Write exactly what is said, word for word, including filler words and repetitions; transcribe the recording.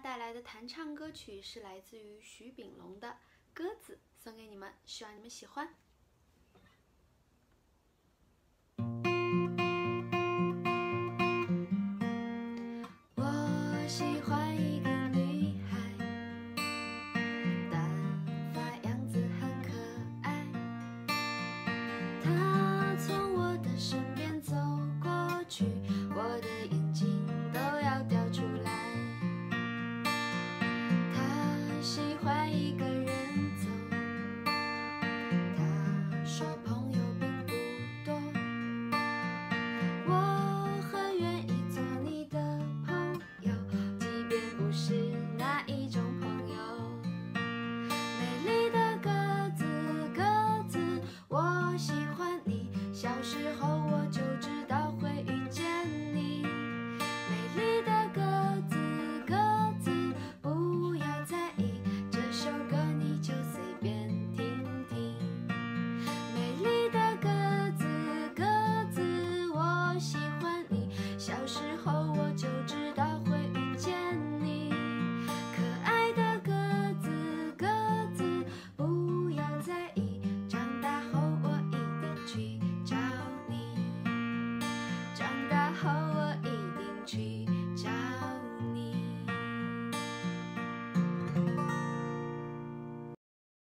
带来的弹唱歌曲是来自于徐秉龙的《鸽子》，送给你们，希望你们喜欢。我喜欢一个女孩，短发样子很可爱，她从我的身边走过去，我的眼睛都要掉出来。她喜欢一个人走，她说朋友并不多，我很愿意做你的朋友，即便不是那一种朋友。美丽的鸽子，鸽子，我喜欢你，小时候我就知道会遇见你。美丽的鸽子，鸽子，不要在意，这首歌你就随便听听。美丽的鸽子，鸽子，我喜欢你，小时候我就知道会遇见你。可爱的鸽子，鸽子，不要在意，长大后我一定去找你。长大后我一定去